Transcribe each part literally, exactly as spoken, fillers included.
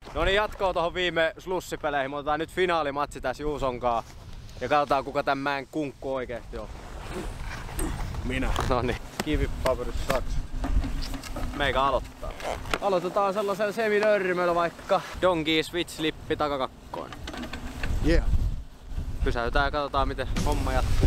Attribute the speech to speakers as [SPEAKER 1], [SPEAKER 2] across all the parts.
[SPEAKER 1] No niin, jatkoa tohon viime slussipeleihin. Me otetaan nyt finaalimatsi tässä Juusonkaan. Ja katsotaan kuka tän mäen kunkku oikeesti on.
[SPEAKER 2] Minä.
[SPEAKER 1] Noniin.
[SPEAKER 2] Kivi, paperi, saksa.
[SPEAKER 1] Meikä aloittaa. Aloitetaan sellaisella seminörmöllä vaikka Donkey Switch Lippi takakakkoon.
[SPEAKER 2] Yeah.
[SPEAKER 1] Pysäytään ja katsotaan miten homma jatkuu.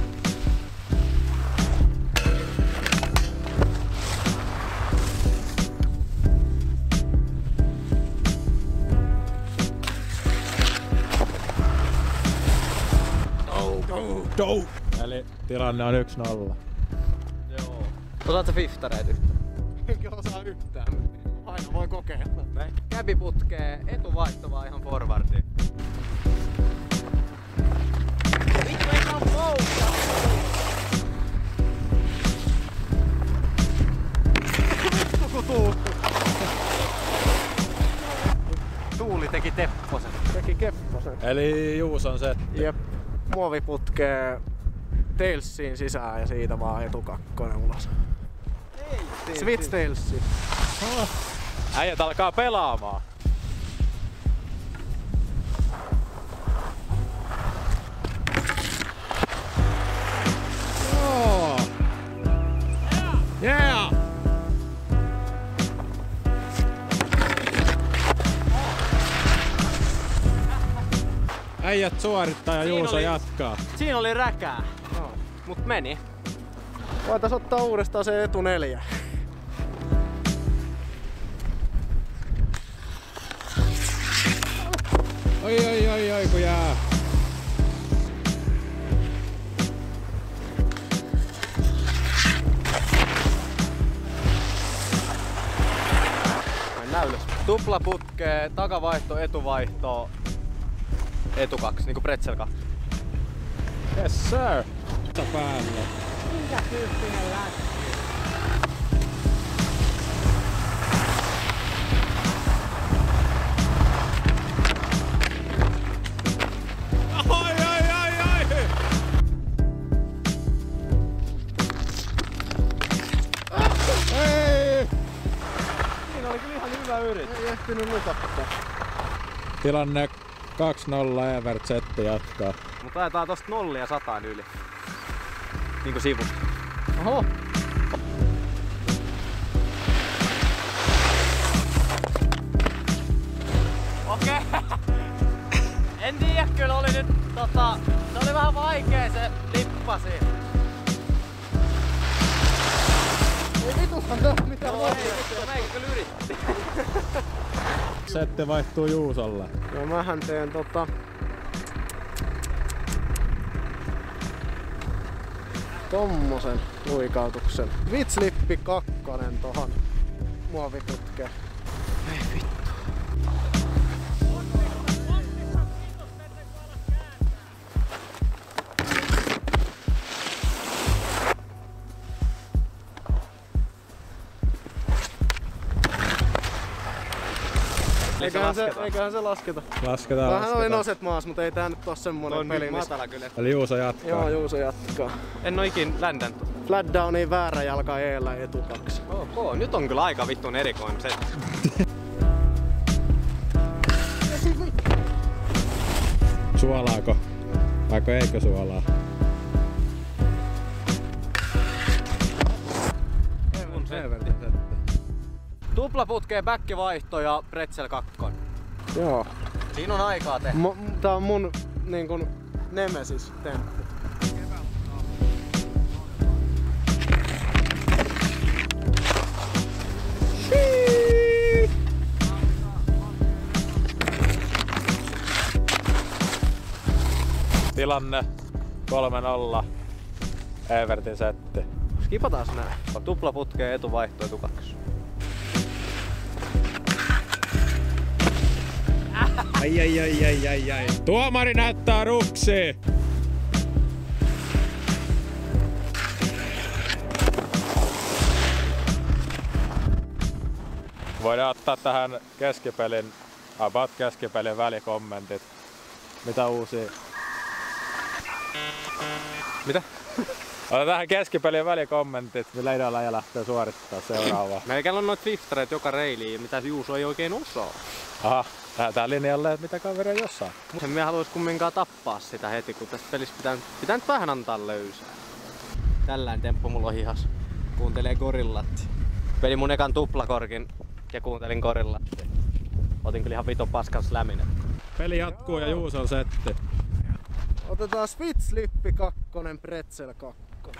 [SPEAKER 2] Dou.
[SPEAKER 3] Eli tilanne on yksi nolla.
[SPEAKER 1] Joo. Osaatko fiftareet yhtään?
[SPEAKER 2] Enkä osaa yhtään. Aina voi kokeilla.
[SPEAKER 1] Näin. Käbi putkee, etuvaihto vaan ihan forwardiin. Vittu ei saa poutaa!
[SPEAKER 2] Vittu kun tuuli.
[SPEAKER 1] Tuuli teki tepposen.
[SPEAKER 2] Teki kepposen.
[SPEAKER 3] Eli Juuson setti.
[SPEAKER 2] Jep. Muovi putkee tailsiin sisään ja siitä vaan etukakkonen ulos. Switch tailsiin.
[SPEAKER 3] Äijät alkaa pelaamaan. Oh. Yeah! Äijät suorittaa ja
[SPEAKER 1] Siinä
[SPEAKER 3] Juuso
[SPEAKER 1] oli-
[SPEAKER 3] jatkaa.
[SPEAKER 1] Siinä oli räkää,
[SPEAKER 2] No.
[SPEAKER 1] mut meni.
[SPEAKER 2] Voitais ottaa uudestaan se etu neljä.
[SPEAKER 3] Oi oi oi oi kun jää.
[SPEAKER 1] Mennään ylös. Tupla putkee, takavaihto, etuvaihto, etu kaksi, niinku pretzel kaksi.
[SPEAKER 3] Yes sir. Päälle.
[SPEAKER 1] Minkä tyyppinen läski?
[SPEAKER 3] Oi oi oi oi! Ei!
[SPEAKER 1] Siinä oli kyllä ihan hyvä yritys.
[SPEAKER 2] Ei ehtinyt nukattaa.
[SPEAKER 3] Tilanne kaksi nolla Evert setti jatkaa.
[SPEAKER 1] Mutta ajetaan tosta nollia sataan yli. Niinku sivusta.
[SPEAKER 2] Oho.
[SPEAKER 1] Okei. En tiedä, kyllä oli nyt tota... Se oli vähän vaikee se lippasi.
[SPEAKER 2] Ei vitushan tää mitään
[SPEAKER 1] Joo,
[SPEAKER 2] voi.
[SPEAKER 1] ei vittu, meikä kyllä yritti.
[SPEAKER 3] Setti vaihtuu Juusolle.
[SPEAKER 2] Ja mähän teen tota... tommosen luikautuksen. Switch-lippi kakkonen tohon muoviputkeen.
[SPEAKER 1] Ei vittu.
[SPEAKER 2] Eiköhän se, eiköhän se lasketa.
[SPEAKER 3] Lasketaan,
[SPEAKER 2] Vähän oli
[SPEAKER 3] lasketaan.
[SPEAKER 2] noset maas, mutta ei tää nyt oo semmonen
[SPEAKER 1] On
[SPEAKER 2] peli,
[SPEAKER 1] niin
[SPEAKER 2] missä...
[SPEAKER 1] matala kyllä.
[SPEAKER 3] Eli Juuso jatkaa.
[SPEAKER 2] Joo, Juuso jatkaa.
[SPEAKER 1] En oo ikin ländännyt.
[SPEAKER 2] Flat downiin väärä jalka eellä etu kaksi.
[SPEAKER 1] Ok, nyt on kyllä aika vittun erikoinen se.
[SPEAKER 3] Suolaako? Vaiko eikö suolaa?
[SPEAKER 1] Mun setti. Tupla putkee, backivaihto ja pretzel kakkon.
[SPEAKER 2] Joo.
[SPEAKER 1] Siinä on aikaa tehdä.
[SPEAKER 2] M- tää on mun niin kun nemesis temppu.
[SPEAKER 3] Tilanne kolme nolla. Evertin setti.
[SPEAKER 1] Skipataan nää. Tupla putkee, etuvaihto, etu kaksi.
[SPEAKER 3] Ai ai ai ai ai ai. Tuomari näyttää ruksi. Voidaan ottaa tähän keskipelin, about keskipelin välikommentit. Mitä uusia?
[SPEAKER 1] Mitä?
[SPEAKER 3] Otetaan tähän keskipelien välikommentit, millä idolajia lähtee suorittaa seuraavaa.
[SPEAKER 1] Meikällä on noit fiftareet joka reiliin, mitä Juuso ei oikein osaa.
[SPEAKER 3] Aha, lähdetään linjalle, että mitä kaveri ei osaa.
[SPEAKER 1] En minä haluais kumminkaan tappaa sitä heti, kun tässä pelissä pitää, pitää nyt vähän antaa löysää. Tällainen temppu mulla on hihas. Kuuntelee Gorillatti. Peli mun ekan tuplakorkin ja kuuntelin Gorillatti. Otin kyllä ihan viton paskan slämin.
[SPEAKER 3] Peli jatkuu ja Juuso on setti.
[SPEAKER 2] Otetaan Switch-lippi kakkonen, Pretzel kakkonen.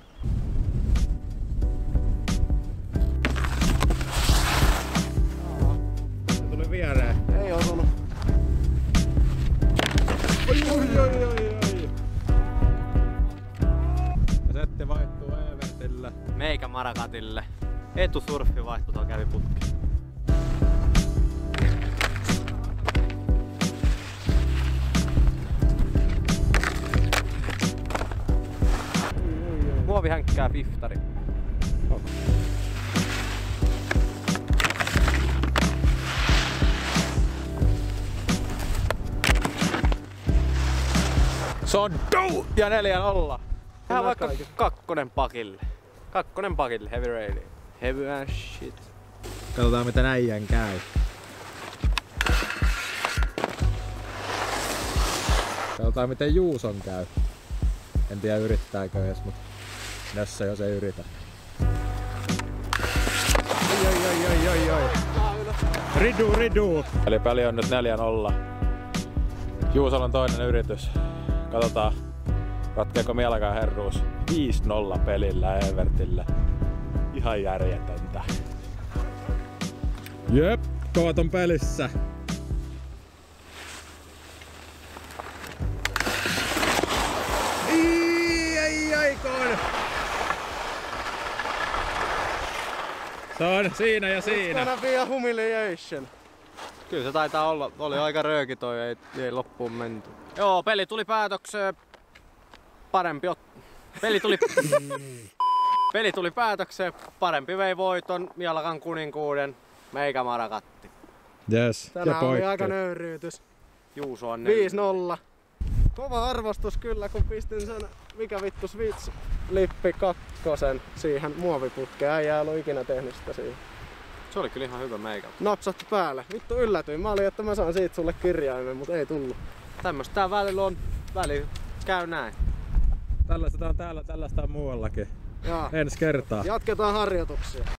[SPEAKER 3] Se tuli viereen.
[SPEAKER 2] Ei osunut.
[SPEAKER 3] Oi, oi, oi, oi, oi. Ja setti vaihtuu Evertille.
[SPEAKER 1] Meikä Marakatille. Etusurffi vaihtui, tuolla kävi putki. Muovi hänkkää fiftari.
[SPEAKER 3] Se on dou! Ja neljä nolla.
[SPEAKER 1] Tehdään vaikka kakkonen pakille. Kakkonen pakille, heavy raili. Heavy as shit.
[SPEAKER 3] Katsotaan miten äijän käy. Katsotaan miten Juuson käy. En tiedä yrittääkö edes, mut tässä jos ei yritä. Oi, oi, oi, oi, oi, oi. Ridu, ridu. Eli peli on nyt neljä nolla. Juusolla on toinen yritys. Katsotaan, ratkeeko mieläkään herruus. viisi nolla pelillä Evertille. Ihan järjetöntä. Jep, kovat on pelissä. Ai, ai, ai, kon. Se on siinä ja siinä.
[SPEAKER 2] It's gonna be a humiliation.
[SPEAKER 1] Kyllä se taitaa olla. Oli aika rööki toi, ei, ei loppuun menty. Joo, peli tuli päätökseen. Parempi ot... Peli tuli... Peli tuli päätökseen. Parempi vei voiton. Mialakan kuninkuuden. Meikä Marakatti.
[SPEAKER 3] Yes, ja
[SPEAKER 2] Tänään oli
[SPEAKER 3] poikki.
[SPEAKER 2] aika nöyryytys.
[SPEAKER 1] Juuso on
[SPEAKER 2] viisi nolla. Kova arvostus kyllä, kun pistin sen mikä vittu Switch-lippi kakkosen siihen muoviputkeen. Äijä ei ollut ikinä tehnyt sitä siihen.
[SPEAKER 1] Se oli kyllä ihan hyvä meikä.
[SPEAKER 2] Napsatti päälle. Vittu yllätyin. Mä olin, että mä saan siitä sulle kirjaimen, mutta ei tullut.
[SPEAKER 1] Tämmöstä tää välillä on. Väli käy näin.
[SPEAKER 3] Tällaista on täällä, tällaista on muuallakin.
[SPEAKER 2] Jaa.
[SPEAKER 3] Ensi kertaa.
[SPEAKER 2] Jatketaan harjoituksia.